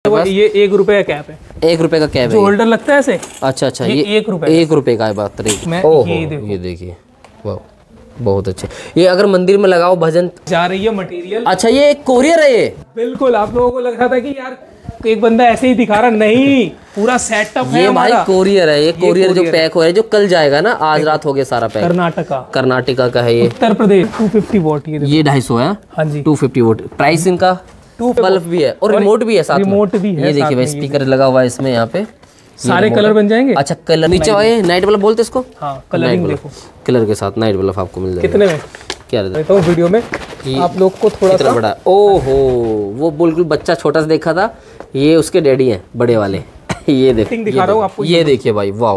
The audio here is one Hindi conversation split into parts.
ये 1 रुपए का कैप है। 1 रुपए का कैप है, जो होल्डर लगता है ऐसे। अच्छा अच्छा, ये 1 रुपए, 1 रुपए का है बात रही। ओह ये देखिए, वाह बहुत अच्छे। ये अगर मंदिर में लगाओ भजन जा रही है मटेरियल। अच्छा, ये एक कोरियर है ये? बिल्कुल, आप लोगों को लग रहा था कि यार एक बंदा ऐसे ही दिखा रहा, नहीं पूरा सेटअप है। ये भाई कोरियर है, ये कोरियर जो पैक हो रहा है, जो कल जाएगा ना, आज रात हो गया सारा पैक। कर्नाटका का है ये, उत्तर प्रदेश। 250 वॉट ये 250 है। हाँ जी, 250 वॉट प्राइस इनका। बल्ब भी है और रिमोट भी है साथ में। रिमोट भी है, ये देखिए भाई, स्पीकर लगा हुआ है इसमें, यहाँ पे सारे कलर बन जाएंगे। अच्छा, कलर नीचे वाले नाइट बल्ब बोलते इसको। हाँ, कलरिंग देखो, कलर के साथ नाइट बल्ब आपको मिल जाएगा। कितने में? क्या रहता है वीडियो में आप लोग को थोड़ा सा बड़ा। ओहो, वो बिल्कुल बच्चा छोटा सा देखा था, ये उसके डैडी हैं बड़े वाले। ये देखिए, दिखा रहा हूँ आपको, ये देखिए भाई, वाह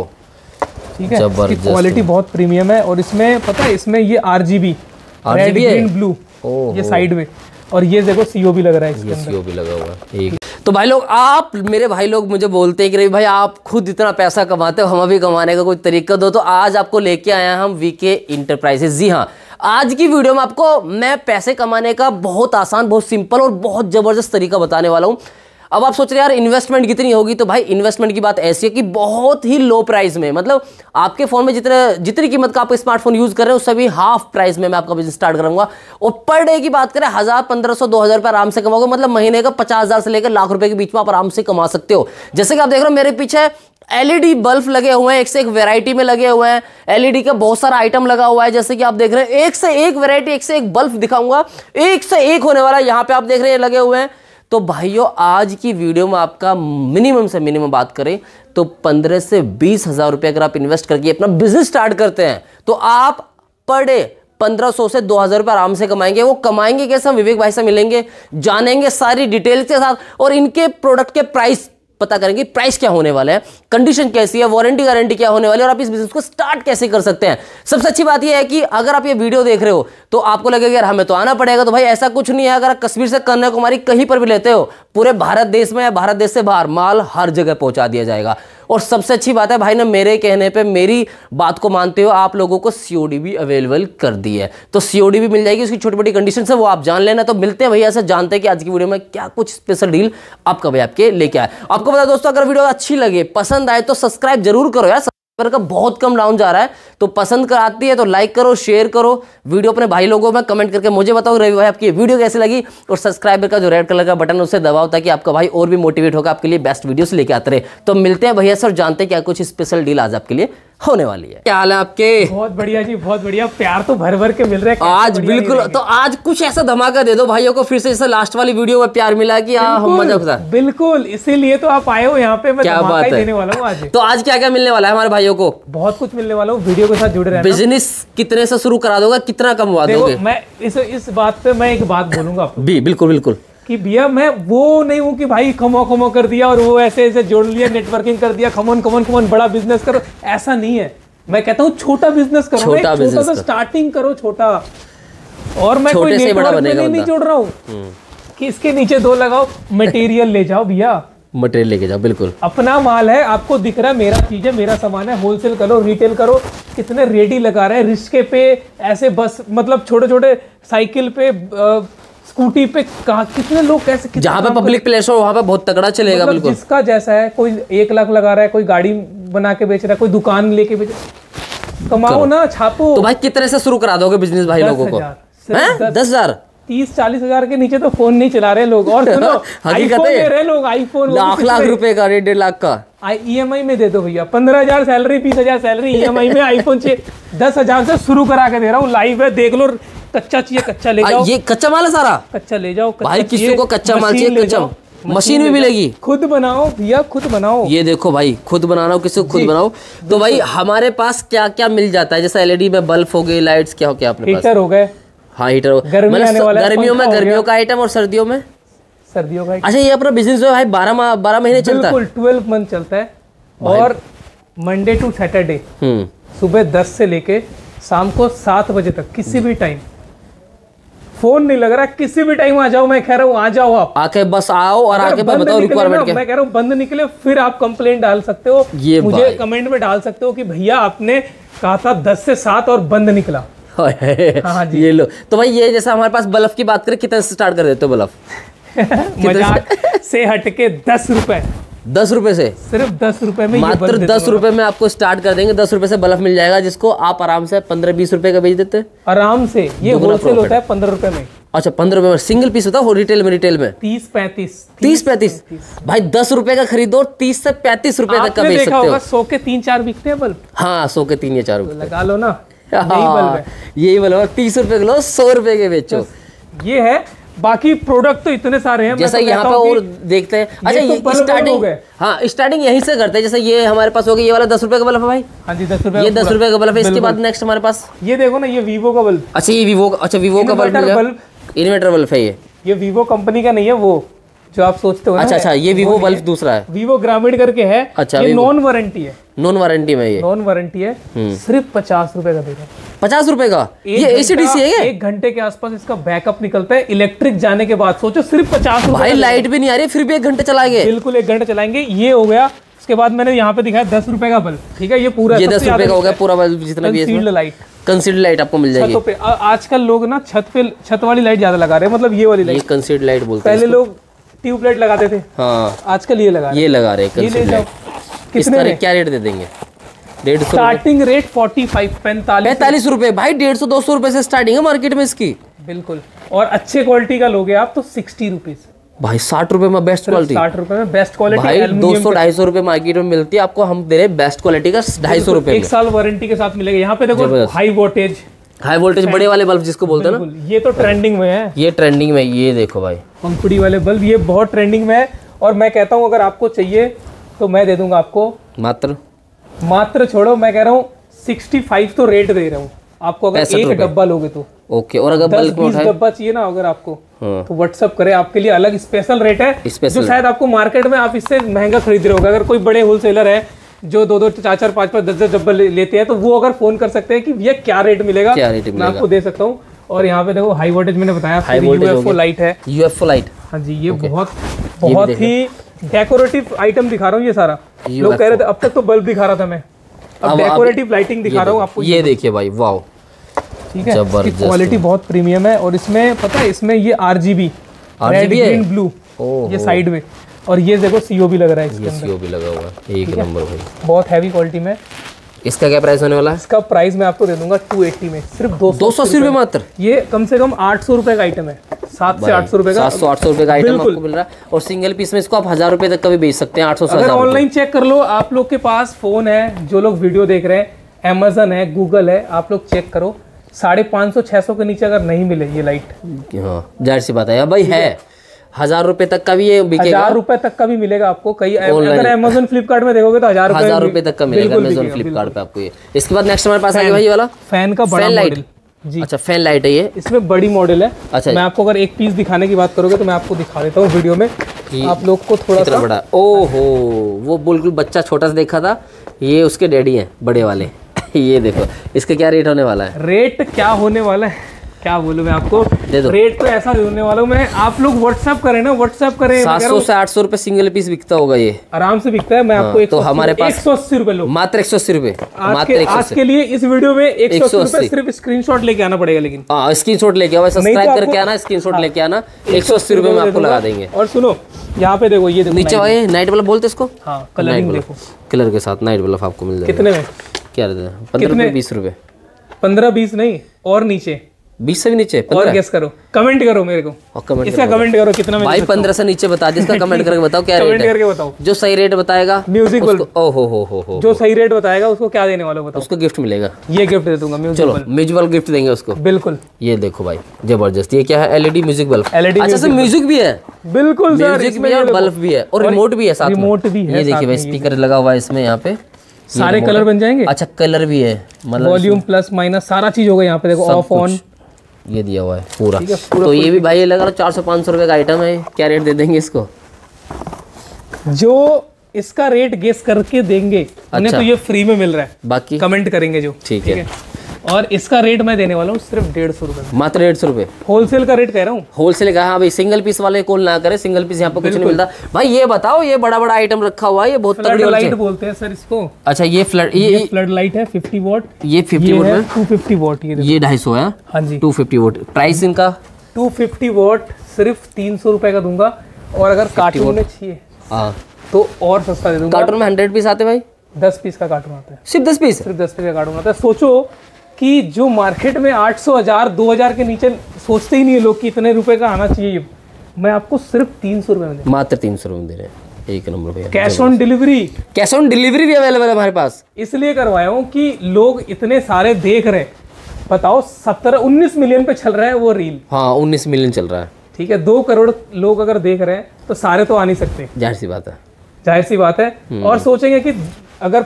ठीक है। इसकी क्वालिटी बहुत प्रीमियम है और इसमें पता है, इसमें ये RGB रेड ग्रीन ब्लू ये साइड में, और ये देखो COB लग रहा है इसके अंदर। COB लगा हुआ है। तो भाई लोग, आप मेरे भाई लोग मुझे बोलते हैं कि रवि भाई आप खुद इतना पैसा कमाते हो, हमें भी कमाने का कोई तरीका दो। तो आज आपको लेके आया हम VK इंटरप्राइजेज। जी हाँ, आज की वीडियो में आपको मैं पैसे कमाने का बहुत आसान, बहुत सिंपल और बहुत जबरदस्त तरीका बताने वाला हूँ। अब आप सोच रहे हैं यार इन्वेस्टमेंट कितनी होगी, तो भाई इन्वेस्टमेंट की बात ऐसी है कि बहुत ही लो प्राइस में, मतलब आपके फोन में जितनी कीमत का आप स्मार्टफोन यूज कर रहे हो उस सभी हाफ प्राइस में मैं आपका बिजनेस स्टार्ट करूंगा। और पर डे की बात करें 1000, 1500, 2000 रुपए आराम से कमाओगे, मतलब महीने का 50,000 से लेकर लाख रुपए के बीच में आप आराम से कमा सकते हो। जैसे कि आप देख रहे हो मेरे पीछे LED बल्ब लगे हुए हैं, एक से एक वैरायटी में लगे हुए हैं। LED का बहुत सारा आइटम लगा हुआ है, जैसे कि आप देख रहे हैं एक से एक वैरायटी, एक से एक बल्ब दिखाऊंगा, एक से एक होने वाला है। यहाँ पे आप देख रहे हैं लगे हुए हैं। तो भाइयों, आज की वीडियो में आपका मिनिमम से मिनिमम बात करें तो 15 से 20 हजार रुपए अगर आप इन्वेस्ट करके अपना बिजनेस स्टार्ट करते हैं तो आप पर डे 1500 से 2000 रुपए आराम से कमाएंगे। वो कमाएंगे कैसे, हम विवेक भाई से मिलेंगे, जानेंगे सारी डिटेल्स के साथ, और इनके प्रोडक्ट के प्राइस पता करेंगे, प्राइस क्या होने वाला है, कंडीशन कैसी है, वारंटी गारंटी क्या होने वाली है, और आप इस बिजनेस को स्टार्ट कैसे कर सकते हैं। सबसे अच्छी बात यह है कि अगर आप ये वीडियो देख रहे हो तो आपको लगेगा यार हमें तो आना पड़ेगा, तो भाई ऐसा कुछ नहीं है। अगर आप कश्मीर से कन्याकुमारी कहीं पर भी लेते हो, पूरे भारत देश में या भारत देश से बाहर माल हर जगह पहुंचा दिया जाएगा। और सबसे अच्छी बात है भाई ने मेरे कहने पे, मेरी बात को मानते हो, आप लोगों को COD भी अवेलेबल कर दी है। तो COD भी मिल जाएगी, उसकी छोटी मोटी कंडीशन है वो आप जान लेना। तो मिलते हैं भैया से, जानते हैं कि आज की वीडियो में क्या कुछ स्पेशल डील आपका भाई आपके लेके आए। आपको पता है दोस्तों, अगर वीडियो अच्छी लगे, पसंद आए तो सब्सक्राइब जरूर करो यार, का बहुत कम डाउन जा रहा है। तो पसंद कराती है तो लाइक करो, शेयर करो वीडियो अपने भाई लोगों में, कमेंट करके मुझे बताओ रवि भाई आपकी वीडियो कैसी लगी, और सब्सक्राइबर का जो रेड कलर का बटन उसे दबाओ ताकि आपका भाई और भी मोटिवेट होगा आपके लिए बेस्ट वीडियोस लेके आते रहे। तो मिलते हैं भैया सर, जानते हैं क्या कुछ स्पेशल डील आज आपके लिए होने वाली है। क्या हाल है आपके? बहुत बढ़िया जी, बहुत बढ़िया। प्यार तो भर भर के मिल रहा है आज, बिल्कुल। तो आज कुछ ऐसा धमाका दे दो भाइयों को फिर से, जैसे लास्ट वाली वीडियो में प्यार मिला कि हम मजा। बिल्कुल, इसीलिए तो आप आए हो यहाँ पे। मैं क्या बात है, देने वाला हूँ आज। तो आज क्या क्या मिलने वाला है हमारे भाइयों को? बहुत कुछ मिलने वाला हूँ, वीडियो के साथ जुड़े रहना। बिजनेस कितने से शुरू करा दोगे, कितना कमवा दोगे? मैं इस बात पे मैं एक बात बोलूंगा आपको। बिल्कुल बिल्कुल, कि भैया मैं वो नहीं हूँ कि भाई खमो कर दिया और वो ऐसे ऐसे जोड़ लिया, नेटवर्किंग कर दिया, खमन बड़ा बिजनेस करो, ऐसा नहीं है। मैं कहता हूँ छोटा बिजनेस करो, छोटा सा स्टार्टिंग करो, छोटा। और मैं कोई नेटवर्क में नहीं जोड़ रहा हूँ कि इसके नीचे 2 लगाओ, मटेरियल ले जाओ भैया, मटेरियल लेके जाओ। बिल्कुल, अपना माल है, आपको दिख रहा है मेरा चीज है, मेरा सामान है, होलसेल करो, रिटेल करो। कितने रेडी लगा रहे हैं रिस्के पे, ऐसे बस मतलब छोटे छोटे साइकिल पे, स्कूटी पे, कितने लोग कैसे, जहाँ पे पब्लिक प्लेस हो वहाँ पे बहुत तगड़ा चलेगा। बिल्कुल, जिसका जैसा है, कोई 1 लाख लगा रहा है, कोई गाड़ी बना के बेच रहा है, कोई दुकान लेके बेच रहा है। कमाओ ना, छापो। तो भाई कितने से शुरू करा दोगे बिजनेस भाई लोगों को? 10,000, 30-40 हजार के नीचे तो फोन नहीं चला रहे लोग। और सुनो, आईफोन ले रहे लोग, आईफोन लाख रुपए का, 1.5 लाख का EMI में दे दो भैया। 15,000 सैलरी, 20,000 सैलरी, EMI में आईफोन 10,000 से शुरू करा के दे रहा हूँ। लाइव है, देख लो। कच्चा चाहिए कच्चा ले जाओ, ये कच्चा माल है सारा, कच्चा ले जाओ। भाई किसी को कच्चा माल चाहिए, कच्चा मशीन भी मिलेगी। खुद बनाओ भैया, खुद बनाओ। ये देखो भाई, खुद बनाना हो, किसी को खुद बनाओ। तो भाई हमारे पास क्या क्या मिल जाता है? जैसे LED में बल्ब हो गए, लाइट्स क्या हो गया अपने पास? हीटर हो गए। हाँ, हीटर। गर्मियों में गर्मियों का आइटम, और सर्दियों में सर्दियों का। अच्छा, ये अपना बिजनेस जो है भाई 12 महीने चलता है? बिल्कुल, 12 मंथ चलता है। और मंडे टू सैटरडे सुबह 10 से लेके शाम को 7 बजे तक, किसी भी टाइम। फोन नहीं लग रहा, किसी भी टाइम आ जाओ। मैं कह रहा हूँ आ जाओ, आप आके बस आओ और आके बताओ रिक्वायरमेंट क्या। मैं कह रहा हूँ बंद निकले फिर आप कंप्लेंट डाल सकते हो, मुझे कमेंट में डाल सकते हो कि भैया आपने कहा था 10 से 7 और बंद निकला। हाँ जी। ये लो। तो भाई ये जैसा हमारे पास बल्ब की बात करें, कितने से स्टार्ट कर देते हो बल्ब? मजाक से हटके 10 रुपए, 10 रुपए से, सिर्फ 10 रुपए में, मात्र 10 रुपए में आपको स्टार्ट कर देंगे। 10 रुपए से बल्ब मिल जाएगा जिसको आप आराम से 15-20 रुपए का बेच देते हैं आराम से। ये होलसेल होता है 15 रुपए में। अच्छा 15 रुपए में सिंगल पीस होता है, रिटेल में 30-35 भाई 10 रुपए का खरीदो 30 से 35 रुपए तक का बेच सकते हो। 100 के 3-4 बिकते हैं बल्ब। हाँ 100 के 3 या 4 रुपए लगा लो ना, यही बल्ब है। 30 रुपए किलो 100 रुपए के बेचो, ये है। बाकी प्रोडक्ट तो इतने सारे हैं, जैसा यहाँ पे और देखते हैं। अच्छा ये स्टार्टिंग, हाँ स्टार्टिंग यहीं से करते हैं। जैसे ये हमारे पास हो गया, ये वाला 10 रुपए का बल्ब है भाई। हाँ जी 10 रुपए, ये 10 रुपए का बल्ब है। इसके बाद नेक्स्ट हमारे पास ये देखो ना, ये वीवो का बल्ब। अच्छा ये वीवो का, अच्छा वीवो का बल्ब, इन्वर्टर बल्ब है ये वीवो कंपनी का नहीं है वो जो आप सोचते हो। अच्छा ये वीवो बल्ब दूसरा है, वीवो ग्रामीण करके है। अच्छा ये नॉन वारंटी है, नॉन वारंटी में, ये नॉन वारंटी है। सिर्फ 50 रुपए का देगा। 50 रुपए का ये एसीडीसी है। 1 घंटे के आसपास इसका बैकअप निकलता है इलेक्ट्रिक जाने के बाद। सोचो सिर्फ 50 रुपए। भाई लाइट भी नहीं आ रही फिर भी 1 घंटे चलाएंगे। बिल्कुल 1 घंटे चलाएंगे। ये हो गया। उसके बाद मैंने यहाँ पे दिखाया 10 रुपए का बल्ब, ठीक है। ये पूरा ये 10 रुपए का हो गया पूरा बल्ब, जितना भी है लाइट, कंसील्ड लाइट आपको मिल जाएगी। पे आजकल लोग ना छत वाली लाइट ज्यादा लगा रहे हैं, मतलब ये वाली लाइट। ये कंसील्ड लाइट बोलते हैं। पहले लोग ट्यूबलाइट लगाते थे, हाँ आजकल ये लगा रहे हैं। कितने क्या रेट दे देंगे? 150 स्टार्टिंग रेट 45 रुपए भाई। 150-200 रुपए से स्टार्टिंग है मार्केट में इसकी। बिल्कुल। और अच्छे क्वालिटी का लोगे आप तो 60 रुपीज भाई। 60 रुपए में बेस्ट क्वालिटी, 60 रुपए में बेस्ट क्वालिटी भाई। 200-250 रुपए मार्केट में मिलती है आपको, हम दे रहे बेस्ट क्वालिटी का 250 रुपए। 1 साल वारंटी के साथ मिलेगा। यहाँ पे देखो हाई वोल्टेज बड़े वाले बल्ब जिसको बोलते हैं ना, ये तो ट्रेंडिंग में है। ये ट्रेंडिंग में, ये देखो भाई पंखुड़ी वाले बल्ब, ये बहुत ट्रेंडिंग में है। और मैं कहता हूँ अगर आपको चाहिए तो मैं दे दूंगा आपको मात्र छोड़ो, मैं कह रहा हूँ 65 तो रेट दे रहा हूँ आपको, अगर एक डब्बा लोगे तो। ओके। और अगर 10-20 डब्बा चाहिए ना अगर आपको, तो व्हाट्सअप करें, आपके लिए अलग स्पेशल रेट है, जो शायद आपको मार्केट में आप इससे महंगा खरीद रहे होगे। अगर कोई बड़े होलसेलर है जो 2-2, 4-4, 5-5, 10-10 डब्बा लेते हैं, तो वो अगर फोन कर सकते हैं कि भैया क्या रेट मिलेगा, मैं आपको दे सकता हूँ। और यहाँ पे देखो हाई वोल्टेज मैंने बताया, यूएफओ लाइट है। यूएफओ लाइट, हाँ जी। ये बहुत ही डेकोरेटिव आइटम दिखा रहा हूँ। ये सारा लोग कह रहे थे, अब तक तो बल्ब दिखा रहा था मैं, अब डेकोरेटिव लाइटिंग दिखा रहा हूँ आपको। ये देखिए भाई, वाओ, ठीक है। इसकी क्वालिटी बहुत प्रीमियम है। और इसमें पता है, इसमें ये RGB रेड ग्रीन ब्लू ये साइड में, और ये देखो COB लग रहा है इसके अंदर। COB लगा हुआ है, एक नंबर भाई, बहुत हैवी क्वालिटी में। इसका क्या प्राइस होने वाला है? इसका प्राइस मैं आपको दे दूंगा 280 में, सिर्फ 280 रुपए मात्र। ये कम से कम 800 रुपए का आइटम है, 700 से 800 रुपए का, 700-800 रुपए का आइटम आपको मिल रहा है। और सिंगल पीस में इसको आप 1000 रुपए तक का भी बेच सकते हैं, 800 से 1000। अगर ऑनलाइन चेक कर लो, आप लोग के पास फोन है, जो लोग वीडियो देख रहे हैं, Amazon है, Google है, आप लोग चेक करो, 550-600 के नीचे अगर नहीं मिले ये लाइट, हाँ जाहिर सी बात है भाई, है 1000 रुपए तक का भी ये बिकेगा, 1000 रुपए तक का भी मिलेगा आपको। कई अगर Amazon फ्लिपकार्ट में देखोगे तो 1000 रुपए तक का मिलेगा Amazon फ्लिपकार्ट पे आपको ये। इसके बाद नेक्स्ट हमारे पास आएगा भाई वाला फैन का बड़ा मॉडल जी। अच्छा फैन लाइट है ये, इसमें बड़ी मॉडल है। अच्छा मैं आपको अगर एक पीस दिखाने की बात करोगे तो मैं आपको दिखा देता हूँ वीडियो में, आप लोग को थोड़ा सा बड़ा। ओहो, वो बिल्कुल बच्चा छोटा सा देखा था, ये उसके डैडी हैं बड़े वाले। ये देखो इसका क्या रेट होने वाला है? रेट क्या होने वाला है, क्या बोलूं मैं आपको, रेट तो ऐसा देने वाला हूँ मैं। आप लोग व्हाट्सएप करें ना, व्हाट्सएप करें। 700 से 800 रुपए सिंगल पीस बिकता होगा ये, आराम से बिकता है। मैं आपको तो हमारे पास 180 रुपए लो, मात्र 180 रुपए। आज के लिए इस वीडियो में 180 रुपए सिर्फ स्क्रीनशॉट लेके आना पड़ेगा। लेकिन स्क्रीनशॉट लेके आओ, सब्सक्राइब करके आना, स्क्रीनशॉट लेके आना, 180 रुपए में आपको लगा देंगे। और सुनो यहाँ पे देखो, ये देखो नीचे वाले नाइट बल्ब बोलते इसको, हाँ कलरिंग देखो, कलर के साथ नाइट बल्ब आपको मिल जाएगा। कितने में? क्या रहता है? 15-20 रुपए। 15-20 नहीं, और नीचे 20 से भी नीचे। और गेस करो, कमेंट करो मेरे को, इसका कमेंट करो कितना में भाई 15 से नीचे बता दे, इसका कमेंट करके बताओ क्या रेट है, कमेंट करके बताओ। जो सही रेट बताएगा म्यूजिक बल्ब, ओहो जो सही रेट बताएगा उसको क्या देने वाला बताओ, उसको गिफ्ट मिलेगा। ये गिफ्ट दे दूंगा music bulb, music bulb gift देंगे उसको। बिल्कुल। ये देखो भाई जबरदस्त, ये क्या है? LED music bulb. अच्छा सर म्यूजिक भी है? बिल्कुल सर, म्यूजिक भी है और बल्ब भी है और रिमोट भी है साथ में। रिमोट भी है, ये देखिए भाई स्पीकर लगा हुआ है इसमें, यहाँ पे सारे कलर बन जाएंगे। अच्छा कलर भी है, मतलब वॉल्यूम प्लस माइनस सारा चीज होगा यहाँ पे, देखो ऑफ ऑन ये दिया हुआ है पूरा। तो ये भी भाई लगा 400-500 रुपए का आइटम है, क्या रेट दे देंगे इसको? जो इसका रेट गेस करके देंगे उन्हें तो ये फ्री में मिल रहा है, बाकी कमेंट करेंगे जो। ठीक है। और इसका रेट मैं देने वाला हूँ सिर्फ 150 रुपए, मात्र 150 रुपए। होलसेल का रेट कह रहा हूँ, होलसेल का। हाँ भाई सिंगल पीस वाले कॉल ना करे, सिंगल पीस यहाँ पे कुछ नहीं मिलता भाई। ये बताओ, ये बड़ा बड़ा आइटम रखा हुआ है, ये बहुत तगड़ी लाइट बोलते हैं सर इसको। अच्छा ये फ्लड लाइट है 50 वॉट, ये 50 वॉट में 250 वॉट, ये 250 है। हाँ जी 250 वॉट। प्राइस इनका 250 वॉट सिर्फ 300 रुपए का दूंगा, और अगर कार्टून में चाहिए तो और सस्ता दे दूंगा। कार्टून में 100 पीस आते भाई? 10 पीस का कार्टून आता है। सिर्फ 10 पीस? सिर्फ 10 पीस का कार्टून आता है। सोचो कि जो मार्केट में 800, 1000, 2000 के नीचे सोचते ही नहीं है लोग कि इतने रुपए का आना चाहिए, मैं आपको सिर्फ 300 रुपए में मात्र 300 रुपए में दे रहे हैं। एक नंबर भैया। Cash on delivery, cash on delivery भी अवेलेबल है हमारे पास। इसलिए करवाया हूँ कि लोग इतने सारे देख रहे हैं। बताओ 19 मिलियन पे चल रहा है वो रील। हाँ 19 मिलियन चल रहा है। ठीक है, 2 करोड़ लोग अगर देख रहे हैं तो सारे तो आ नहीं सकते, जाहिर सी बात है। जाहिर सी बात है। और सोचेंगे कि अगर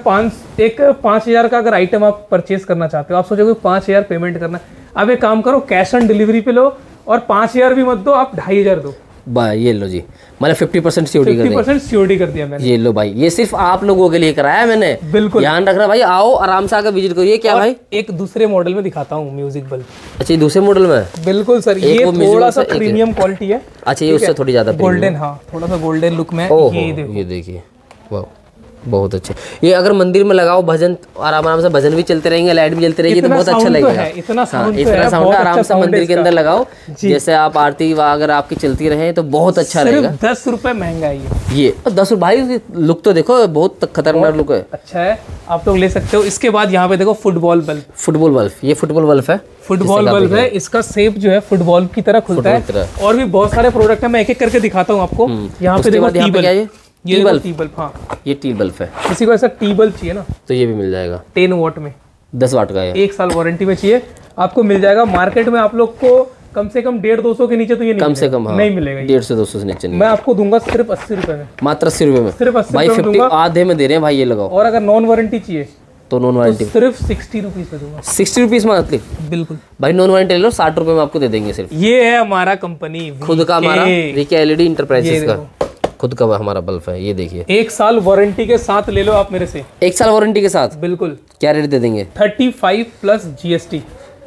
5,000 का अगर आइटम आप परचेज करना चाहते हो, आप सोचोगे 5,000 पेमेंट करना। अब एक काम करो, कैश ऑन डिलीवरी पे लो और 5,000 भी मत दो, आप 2,500 दो। ये लो जी, मतलब 50% सिक्योरिटी कर दी। 50% सिक्योरिटी कर दिया मैंने। ये लो भाई, ये सिर्फ आप लोगों के लिए कराया है मैंने। बिल्कुल ध्यान रखना भाई, आओ आराम से आकर विजिट करिए। क्या भाई? एक दूसरे मॉडल में दिखाता हूँ म्यूजिक बल्ब। अच्छा ये दूसरे मॉडल में? बिल्कुल सर, ये थोड़ा सा प्रीमियम क्वालिटी है। अच्छा ये उससे थोड़ी ज्यादा गोल्डन, हाँ थोड़ा सा गोल्डन लुक में। ये देखिए, वाह बहुत अच्छे। ये अगर मंदिर में लगाओ, भजन आराम से भजन भी चलते रहेंगे, लाइट भी जलते रहेगी तो बहुत अच्छा लगेगा। इतना साउंड है, आराम से मंदिर के अंदर लगाओ, जैसे आप आरती अगर आपकी चलती रहे तो बहुत अच्छा रहेगा। 10 रुपए महंगा है ये 10 भाई। लुक तो देखो, बहुत खतरनाक लुक है। अच्छा है, आप लोग ले सकते हो। इसके बाद यहाँ पे देखो फुटबॉल बल्ब। फुटबॉल बल्ब, ये फुटबॉल बल्ब है। फुटबॉल बल्ब है, इसका शेप जो है फुटबॉल की तरह खुलता है। और भी बहुत सारे प्रोडक्ट है, मैं एक एक करके दिखाता हूँ आपको। यहाँ पे देखो टी बल्ब, ये टी बल्ब। हाँ ये टी बल्ब है। किसी को ऐसा टी बल्ब चाहिए ना तो ये भी मिल जाएगा 10 वॉट में, 10 वाट का है। 1 साल वारंटी में चाहिए आपको, मिल जाएगा। मार्केट में आप लोग को कम से कम 150-200 के नीचे तो ये नहीं कम से कम नहीं मिलेगा। 150-200 से नीचे नहीं। मैं आपको दूंगा सिर्फ 80 रुपए में, मात्र 80 रुपए में। सिर्फ 80 भाई 50 आधे में दे रहे हैं भाई, ये लगाओ। और अगर नॉन वारंटी चाहिए तो नॉन वारंटी सिर्फ 60 रुपीज में दूंगा। 60 रुपीज मंथली? बिल्कुल भाई नॉन वारंटी ले लो, 60 रुपए में आपको दे देंगे सिर्फ। ये है हमारा कंपनी खुद का, हमारा वीके LED इंटरप्राइजेस का खुद का हमारा बल्ब है। ये देखिए 1 साल वारंटी के साथ ले लो आप मेरे से। 1 साल वारंटी के साथ? बिल्कुल। क्या रेट दे देंगे? 35 प्लस GST।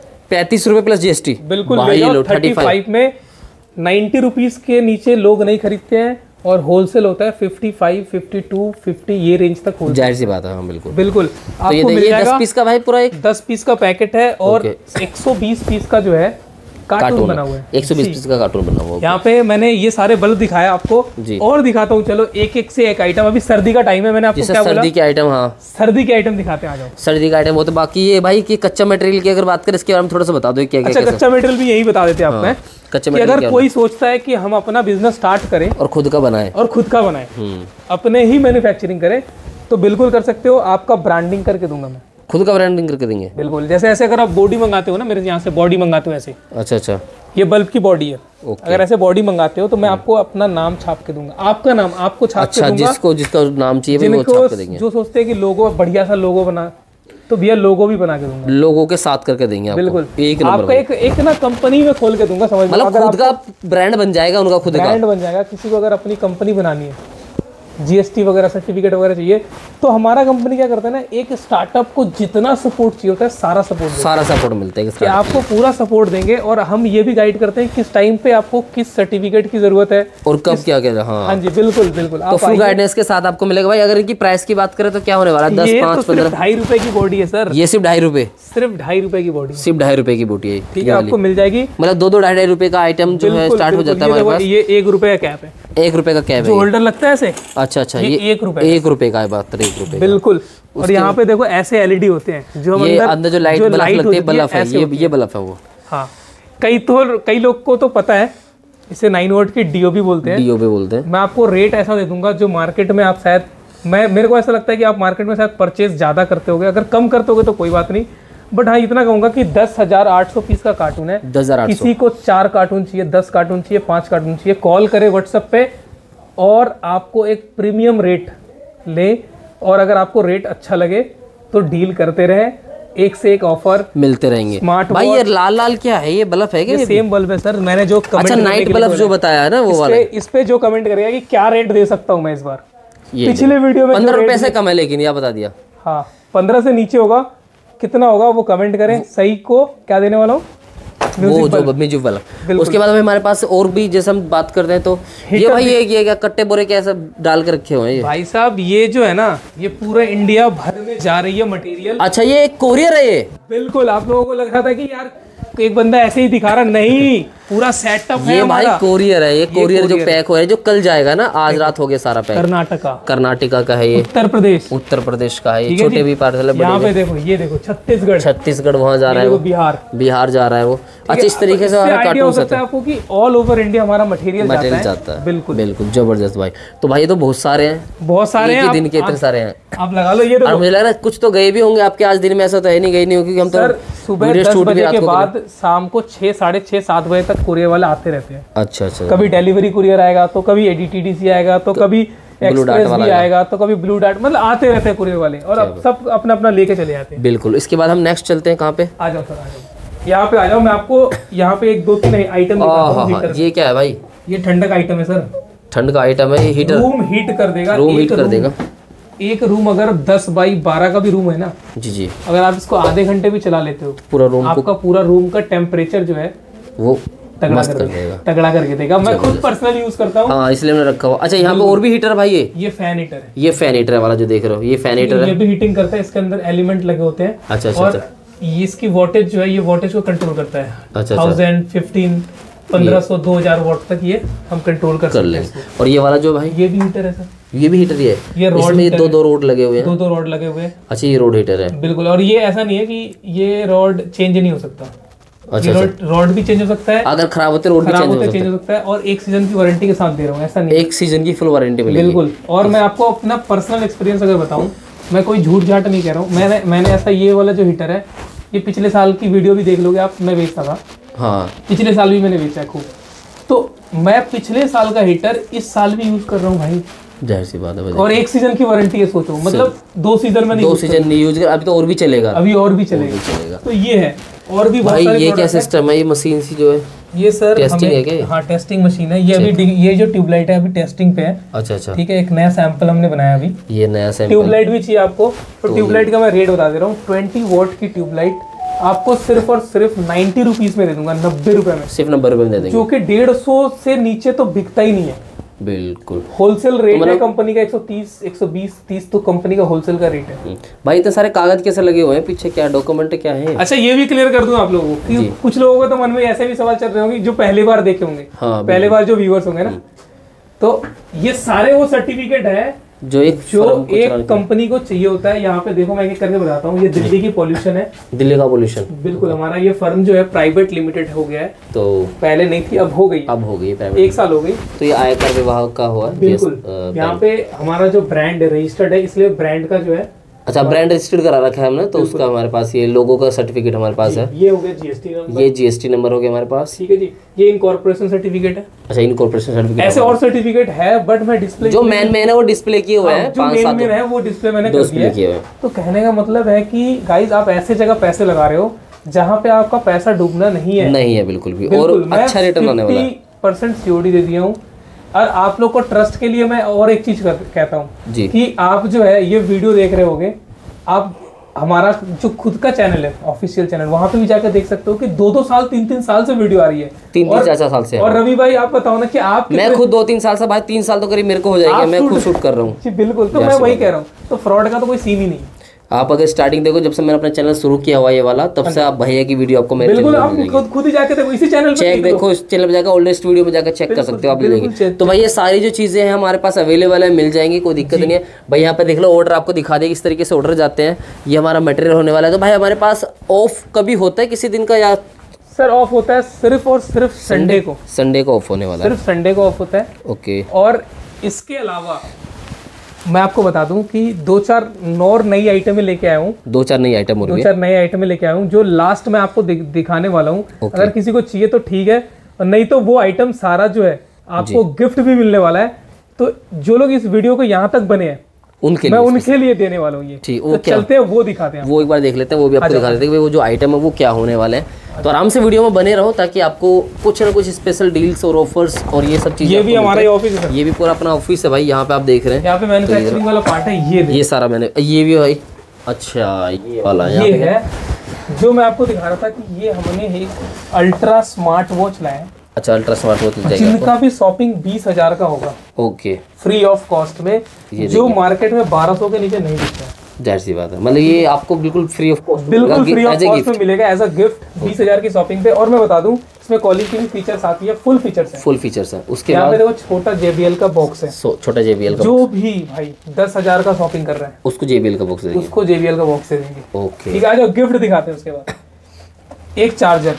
35 रुपए प्लस GST? बिल्कुल भाई, 35 में 90 रुपीज के नीचे लोग नहीं खरीदते हैं, और होलसेल होता है 55, 52, 50 ये रेंज तक होता है। जाहिर सी बात है। हाँ बिल्कुल बिल्कुल। तो आपको मिल जाएगा 10 पीस का भाई, पूरा एक 10 पीस का पैकेट है, और 120 पीस का जो है कार्टून बना हुआ है। 120 पीस का कार्टून बना हुआ है। यहाँ पे मैंने ये सारे बल्ब दिखाया आपको जी। और दिखाता हूँ, चलो एक एक से एक आइटम। अभी सर्दी का टाइम है, मैंने आपको क्या बोला? सर्दी के आइटम। हाँ सर्दी के आइटम दिखाते हैं, आ जाओ। सर्दी का आइटम वो तो बाकी ये भाई कि कच्चा मटेरियल की अगर बात करें इसके बारे में थोड़ा सा बता दो क्या क्या। अच्छा कच्चा मटेरियल भी यही बता देते हैं आपने। कच्चा मटेरियल अगर कोई सोचता है कि हम अपना बिजनेस स्टार्ट करें और खुद का बनाए, अपने ही मैन्युफैक्चरिंग करें, तो बिल्कुल कर सकते हो। आपका ब्रांडिंग करके दूंगा मैं, खुद का ब्रांडिंग करके देंगे। बिल्कुल। जैसे ऐसे अगर आप बॉडी मंगाते हो ना, मेरे यहाँ से बॉडी मंगाते हो ऐसे। अच्छा ये बल्ब की बॉडी है। अगर ऐसे बॉडी मंगाते हो तो मैं आपको अपना नाम छाप के दूंगा, आपका नाम आपको छाप के दूंगा। जिसका नाम चाहिए वो छाप के देंगे। जो सोचते हैं कि लोगो बढ़िया सा लोगो बना, तो भैया लोगो भी बना के दूंगा, लोगों के साथ करके देंगे आपको। बिल्कुल एक आपका एक ना कंपनी में खोल के दूंगा, समझ लो। मतलब खुद का ब्रांड बन जाएगा, उनका खुद का ब्रांड बन जाएगा। किसी को अगर अपनी कंपनी बनानी है, GST वगैरह सर्टिफिकेट वगैरह चाहिए, तो हमारा कंपनी क्या करता है ना, एक स्टार्टअप को जितना सपोर्ट चाहिए होता है सारा सपोर्ट मिलता है कि आपको पूरा सपोर्ट देंगे। और हम ये भी गाइड करते हैं किस टाइम पे आपको किस सर्टिफिकेट की जरूरत है और कब क्या क्या। हाँ जी बिल्कुल बिल्कुल। तो फुल गाइडेंस के साथ आपको मिलेगा भाई। अगर इनकी प्राइस की बात करें तो क्या होने वाला है? 10, 5, 15, 2.5 रुपए की बॉडी है सर। ये सिर्फ 2.5 रुपए? सिर्फ 2.5 रुपए की बॉडी, सिर्फ 2.5 रुपए की बॉडी है। ठीक है, आपको मिल जाएगी। मतलब 2-2 2.5 रुपए का आइटम जो है स्टार्ट हो जाता है हमारे पास। ये 1 रुपए का कैप है। 1 रुपए का कैप है, होल्डर लगता है ऐसे। अच्छा ये 1 रुपए का है, बात 1 रुपए बिल्कुल। और यहाँ पे देखो ऐसे LED होते हैं जो अंदर जो लाइट लगती है, बल्ब है ये बल्ब है वो। हाँ कई लोग को तो पता है, इसे 9 वोल्ट की DOB बोलते हैं। मैं आपको रेट ऐसा दे दूंगा जो मार्केट में आप शायद, मेरे को ऐसा लगता है कि आप मार्केट में शायद परचेज ज्यादा करते होगे। अगर कम करते होगे तो कोई बात नहीं, बट हाँ इतना कहूंगा कि 10,800 पीस का कार्टून है। 10,800। किसी को 4 कार्टून चाहिए, 10 कार्टून चाहिए, 5 कार्टून चाहिए, कॉल करे व्हाट्सएप पे और आपको एक प्रीमियम रेट ले। और अगर आपको रेट अच्छा लगे तो डील करते रहे, एक से एक ऑफर मिलते रहेंगे। स्मार्ट भाई ये लाल क्या है? ये बल्ब है क्या? ये सेम बल्ब है सर। मैंने जो कमेंट, अच्छा नाइट बल्ब जो बताया है ना वो वाला, इस पे जो कमेंट करेगा कि क्या रेट दे सकता हूँ मैं इस बार, पिछले वीडियो में 15 रुपए से कम है, लेकिन यह बता दिया। हाँ 15 से नीचे होगा, कितना होगा वो कमेंट करें। सही को क्या देने वाला हूँ, वो जो म्यूजिक वाला। उसके बाद हमारे पास और भी, जैसे हम बात करते हैं तो ये भाई ये क्या कट्टे बोरे कैसे डाल के रखे हुए हैं भाई साहब? ये जो है ना, ये पूरा इंडिया भर में जा रही है मटेरियल। अच्छा ये एक कोरियर है ये? बिल्कुल। आप लोगों को लग रहा था कि यार एक बंदा ऐसे ही दिखा रहा, नहीं पूरा सेटअप है ये भाई हमारा। कोरियर है, ये कोरियर जो पैक हो है, जो कल जाएगा ना, आज रात हो गया सारा पैक। कर्नाटका का है ये, उत्तर प्रदेश का है ये, छोटे भी पार्सल है। यहाँ पे देखो, ये देखो छत्तीसगढ़ वहाँ जा रहा है वो, बिहार जा रहा है वो। अच्छा, इस तरीके से हमारा कार्टून हो सकता है आपको कि ऑल ओवर इंडिया हमारा मटेरियल जाता है। बिल्कुल बिल्कुल जबरदस्त भाई। तो भाई ये तो बहुत सारे हैं, दिन के इतने सारे हैं, आप लगा लो। ये तो मुझे लग रहा है कुछ तो गए भी होंगे आपके आज दिन में, ऐसा तो है नहीं गए नहीं होंगे, हम तो सुबह 10 बजे के बाद शाम को 6, साढ़े 6, 7 बजे तक कुरियर वाले आते रहते हैं। अच्छा, कभी डिलीवरी कुरियर आएगा, तो कभी ADTDC आएगा, तो कभी एक्सप्रेस भी आएगा, तो कभी ब्लू डार्ट, मतलब आते रहते हैं कुरियर वाले, और अब सब अपना अपना लेके चले जाते हैं। बिल्कुल। इसके बाद हम नेक्स्ट चलते हैं, कहाँ पे? आ जाओ सर, आ जाओ यहाँ पे, आ जाओ। मैं आपको यहाँ पे 1, 2, 3 आइटम दिखाता हूं। ये क्या है भाई? ये ठंडा का आइटम है सर, ठंड का आइटम है ये। हीटर, रूम हीट कर देगा, रूम हीट कर देगा। एक रूम अगर 10 बाई 12 का भी रूम है ना जी, अगर आप इसको आधे घंटे भी चला लेते हो, पूरा रूम, आपका पूरा रूम का टेम्परेचर जो है वो तगड़ा करके देगा। मैं खुद पर्सनल यूज करता हूँ। हाँ, इसलिए मैंने रखा हुआ। अच्छा, यहाँ पे और भी हीटर भाई? ये फैन हीटर है, ये फैन हीटर वाला जो देख रहे हो, ये फैन हीटर है, ये भी हीटिंग करता है। इसके अंदर एलिमेंट लगे होते हैं। अच्छा, और इसकी वोल्टेज जो है, ये वोल्टेज को कंट्रोल करता है। 1000, 15, 1500, 2000 वॉट तक ये हम कंट्रोल कर सकते हैं। और ये वाला जो भाई, ये भी हीटर है सर, ये भी हीटर ही है। ये रोड, इसमें 2 रोड लगे हुए हैं, 2 रोड लगे हुए हैं। अच्छा, ये रोड हीटर है। बिल्कुल। और ये ऐसा नहीं है कि ये रॉड चेंज नहीं हो सकता। अच्छा, रॉड भी चेंज हो सकता है, अगर खराब होते रोड भी चेंज हो सकता है। और 1 सीजन की वारंटी के साथ दे रहा हूँ, ऐसा नहीं, 1 सीजन की फुल वारंटी मिलेगी। बिल्कुल। और मैं आपको अपना पर्सनल एक्सपीरियंस अगर बताऊं, मैं कोई झूठ झाट नहीं कह रहा हूँ। मैंने ऐसा, ये वाला जो हीटर है, ये पिछले साल की वीडियो भी देख लोगे आप, मैं बेचता था। हाँ, पिछले साल भी मैंने बेचा है खूब। तो मैं पिछले साल का हीटर इस साल भी यूज कर रहा हूँ भाई, जाहिर सी बात है। और 1 सीजन की वारंटी है, सोचो, मतलब 2 सीजन में नहीं, 2 सीजन नहीं यूज कर, अभी तो और भी चलेगा, अभी और भी चलेगा। तो ये है, और भी भाई। ये क्या सिस्टम है? ये मशीन सी जो है, ये सर टेस्टिंग है क्या? हाँ, टेस्टिंग मशीन है ये। अभी ये जो ट्यूबलाइट है अभी टेस्टिंग पे है। अच्छा, ठीक है। एक नया सैंपल हमने बनाया अभी, ये नया सैंपल। ट्यूबलाइट भी चाहिए आपको, तो ट्यूबलाइट का मैं रेट बता दे रहा हूँ। 20 वॉट की ट्यूबलाइट आपको सिर्फ और सिर्फ 90 रुपीज में दे दूंगा, 90 रुपए में, सिर्फ 90 रुपए में दे देंगे, जो कि 150 से नीचे तो बिकता ही नहीं है। बिल्कुल होलसेल रेट है कंपनी का 130, 120, 30 तो कंपनी का होलसेल का रेट है। भाई इतने सारे कागज कैसे लगे हुए हैं पीछे, क्या डॉक्यूमेंट क्या है? अच्छा, ये भी क्लियर कर दूं आप लोगों को कि कुछ लोगों को तो मन में ऐसे भी सवाल चल रहे होंगे जो पहली बार देखे होंगे। हाँ, पहली बार जो व्यूअर्स होंगे ना, तो ये सारे वो सर्टिफिकेट है जो एक कंपनी को चाहिए होता है। यहाँ पे देखो, मैं एक करके बताता हूँ। ये दिल्ली की पॉल्यूशन है, दिल्ली का पॉल्यूशन। बिल्कुल। हमारा ये फर्म जो है प्राइवेट लिमिटेड हो गया है, तो पहले नहीं थी, अब हो गई प्राइवेट, 1 साल हो गई। तो ये आयकर विभाग का हुआ। बिल्कुल। यहाँ पे हमारा जो ब्रांड रजिस्टर्ड है, इसलिए ब्रांड का जो है, अच्छा, ब्रांड रजिस्टर्ड करा रखा है हमने, तो उसका हमारे पास ये लोगो का सर्टिफिकेट हमारे पास है। ये हो गया जीएसटी नंबर, ये जीएसटी नंबर हो गया हमारे पास। ठीक है जी। ये इनकॉर्पोरेशन सर्टिफिकेट है। अच्छा, इनकॉर्पोरेशन सर्टिफिकेट। ऐसे और सर्टिफिकेट है, बट मैं डिस्प्ले जो मेन है वो डिस्प्ले किए हुए हैं, 5-7 है वो डिस्प्ले मैंने कर दिया है। तो कहने का मतलब है कि गाइस, आप ऐसे जगह पैसे लगा रहे हो जहाँ पे आपका पैसा डूबना नहीं है बिल्कुल भी, और अच्छा रिटर्न आने वाला है। 50% सीओडी दे दिया हूँ। और आप लोग को ट्रस्ट के लिए मैं और एक चीज कहता हूँ कि आप जो है ये वीडियो देख रहे होगे, आप हमारा जो खुद का चैनल है, ऑफिशियल चैनल, वहां पे भी जाकर देख सकते हो कि 2-2 साल 3-3 साल से वीडियो आ रही है, 3-4 साल से। और रवि भाई, आप बताओ ना कि आप, मैं खुद 2-3 साल से, भाई 3 साल तो करीब मेरे को हो जाएगा, मैं खुद शूट कर रहा हूँ। बिल्कुल। तो मैं वही कह रहा हूँ, तो फ्रॉड का तो कोई सीन ही नहीं। आप अगर स्टार्टिंग देखो, जब से मैंने अपना चैनल शुरू किया हुआ ये वाला, तब से आप भैया की वीडियो आपको मेरे बिल्कुल, आप खुद ही जाके देखो, इसी चैनल पे चेक देखो, इस चैनल पे जाकर ओल्डेस्ट वीडियो में जाकर चेक कर सकते हो आप देखिए। तो भाई ये सारी जो चीजें हैं हमारे पास अवेलेबल है, मिल जाएंगी, कोई दिक्कत नहीं है। भाई यहाँ पे देख लो, ऑर्डर आपको दिखा देगी, इस तरीके से ऑर्डर जाते हैं। ये हमारा मटेरियल होने वाला है। तो भाई हमारे पास ऑफ कभी होता है किसी दिन का, या सर ऑफ होता है सिर्फ और सिर्फ संडे को। संडे को ऑफ होने वाला है, सिर्फ संडे को ऑफ होता है। ओके। और इसके अलावा मैं आपको बता दूं कि 2-4 और नई आइटमें लेके आया हूँ। 2-4 नई आइटमें लेके आया हूँ, जो लास्ट में आपको दिखाने वाला हूँ। अगर किसी को चाहिए तो ठीक है, और नहीं तो वो आइटम सारा जो है आपको गिफ्ट भी मिलने वाला है। तो जो लोग इस वीडियो को यहाँ तक बने हैं, उनके लिए देने वाला हूँ ये। ठीक, वो चलते हैं, वो दिखाते हैं, वो एक बार देख लेते हैं, वो भी आपको दिखा देते हैं वो जो आइटम है वो क्या होने वाले हैं। तो आराम से वीडियो में बने रहो, ताकि आपको कुछ ना कुछ स्पेशल डील्स और ऑफर्स और ये सब चीजें। ये भी हमारा ऑफिस है, ये भी पूरा अपना ऑफिस है भाई। यहाँ पे आप देख रहे हैं, यहाँ पे मैन्युफैक्चरिंग वाला पार्ट है, ये सारा मैंने, ये भी भाई। अच्छा, ये वाला ये है जो मैं आपको दिखा रहा था कि ये हमने एक अल्ट्रा स्मार्ट वॉच लाया है। अच्छा, अल्ट्रा स्मार्ट वॉच जाएगा, जिनका भी शॉपिंग 20,000 का होगा। ओके। फ्री ऑफ कॉस्ट में, जो मार्केट में 1200 के नीचे नहीं बिकता है। जाहिर सी बात है, मतलब ये आपको बिल्कुल फ्री ऑफ कॉस्ट, बिल्कुल फ्री ऑफ कॉस्ट में मिलेगा एज अ गिफ्ट 20,000 की शॉपिंग पे। और मैं बता दूं इसमें कॉलिंग की भी फीचर्स आती है, फुल फीचर्स है, फुल फीचर्स है। उसके यहाँ बाद पे देखो छोटा JBL का बॉक्स है, छोटा JBL का, जो भी भाई 10,000 का शॉपिंग कर रहा है उसको JBL का बॉक्स देंगे, उसको JBL का बॉक्स दे देंगे। ओके ठीक है, आ जाओ गिफ्ट दिखाते हैं। उसके बाद एक चार्जर,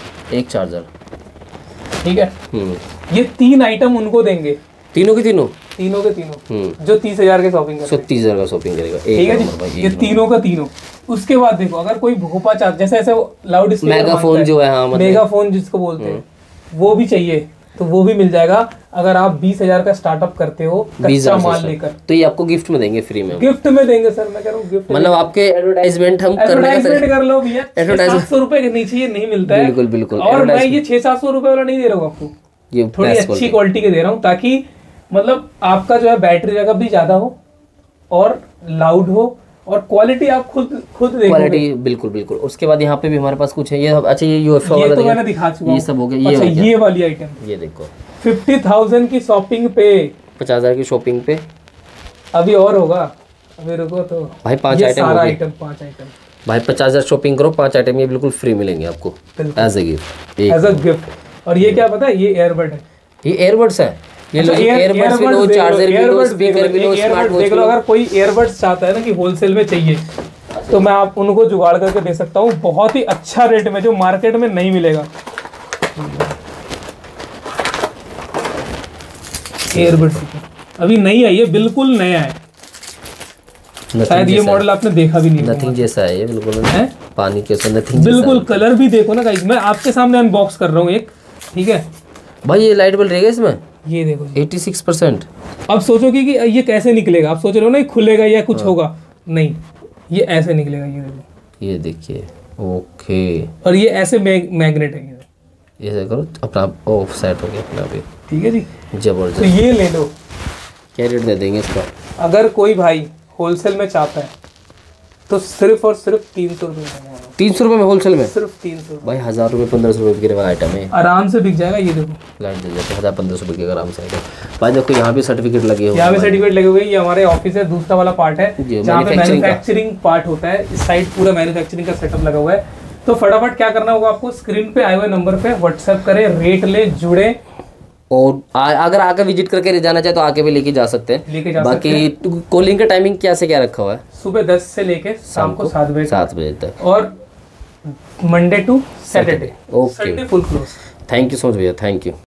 ठीक है, ये 3 आइटम उनको देंगे, तीनों के तीनों जो 30,000 के शॉपिंग कर 30,000 का शॉपिंग करेगा। ठीक है जी, ये तीनों का तीनों। उसके बाद देखो अगर कोई भोपा चार्ज, जैसे ऐसे लाउड स्पीकर, मेगाफोन जो है, हाँ मतलब मेगाफोन जिसको बोलते हैं, वो भी चाहिए तो वो भी मिल जाएगा। अगर आप 20,000 का स्टार्टअप करते हो कच्चा माल लेकर, तो ये आपको गिफ्ट में देंगे, फ्री में गिफ्ट में देंगे सर। मैं कह रहा हूँ गिफ्ट, मतलब आपके एडवर्टाइजमेंट हम एडवर्टाइजमेंट कर लो भैया। 700 रुपए के नीचे ये नहीं मिलता है, बिल्कुल बिल्कुल। और मैं ये 600-700 रुपए वाला नहीं दे रहा हूँ आपको, ये थोड़ी अच्छी क्वालिटी के दे रहा हूँ, ताकि मतलब आपका जो है बैटरी बैकअप भी ज्यादा हो और लाउड हो और क्वालिटी आप खुद देखोगे। क्वालिटी बिल्कुल बिल्कुल। उसके बाद यहाँ पे भी हमारे पास कुछ है, ये अच्छा ये UFO ये वाला तो मैंने दिखा चुका हूँ, ये सब हो गया। अच्छा ये वाली आइटम, ये देखो 50,000 की शॉपिंग पे, 50,000 की शॉपिंग पे अभी और होगा, अभी रुको तो भाई 5 आइटम सारा आइटम 5 आइटम भाई 50,000 शॉपिंग करो, 5 आइटम ये बिल्कुल फ्री मिलेंगे आपको एज अ गिफ्ट। और ये क्या पता है, ये एयरबड है, ये एयरबड्स है, ये लो एयरबड्स भी लो, चार्जर भी लो, स्पीकर भी लो, स्मार्ट वॉच देख लो। अगर कोई एयरबड्स चाहता है ना कि होलसेल में चाहिए, तो मैं आप उनको जुगाड़ करके दे सकता हूँ बहुत ही अच्छा रेट में, जो मार्केट में नहीं मिलेगा। एयरबड्स अभी नहीं आई है, बिल्कुल नया है, शायद ये मॉडल आपने देखा भी नहीं, नथिंग जैसा है ये, बिल्कुल है पानी के साथ नथिंग बिल्कुल। कलर भी देखो ना गाइस, मैं आपके सामने अनबॉक्स कर रहा हूँ एक, ठीक है भाई। ये लाइट बल रहेगा इसमें, ये देखो 86%। अब सोचोगे कि ये कैसे निकलेगा, आप सोच रहे हो ना खुलेगा या कुछ होगा, नहीं ये ऐसे निकलेगा, ये देखो, ये देखिए, ओके। और ये ऐसे मैग्नेट है, ये करो अपना ऑफ सेट हो गया अपना भी, ठीक है जी, जबरदस्त। तो ये ले लो। क्या रेट दे देंगे इसका? अगर कोई भाई होलसेल में चाहता है तो सिर्फ और सिर्फ 300 रुपये में, 300 रुपये में होलसेल में, सिर्फ 300 भाई 1,000 रुपये 1,500 रुपये के आइटम है, आराम से बिक जाएगा। ये देखो लाइट दे देते 1,000-1,500 रुपये के आराम से आएगा भाई। देखो यहाँ पे सर्टिफिकेट लगे हुए, यहाँ पे सर्टिफिकेट लगे हुए। ये हमारे ऑफिस है, दूसरा वाला पार्ट है जहाँ पे मैन्युफैक्चरिंग पार्ट होता है, इस साइड पूरा मैन्युफैक्चरिंग का सेटअप लगा हुआ है। तो फटाफट क्या करना होगा आपको, स्क्रीन पे आए हुए नंबर पे व्हाट्सएप करें, रेट ले, जुड़े, और अगर आकर विजिट करके जाना चाहे तो आके भी लेके जा सकते हैं। बाकी कॉलिंग का टाइमिंग क्या से क्या रखा हुआ है? सुबह 10 से लेके शाम को 7 बजे तक, और Monday to Saturday, okay, Sunday full close. Thank you so much भैया, थैंक यू।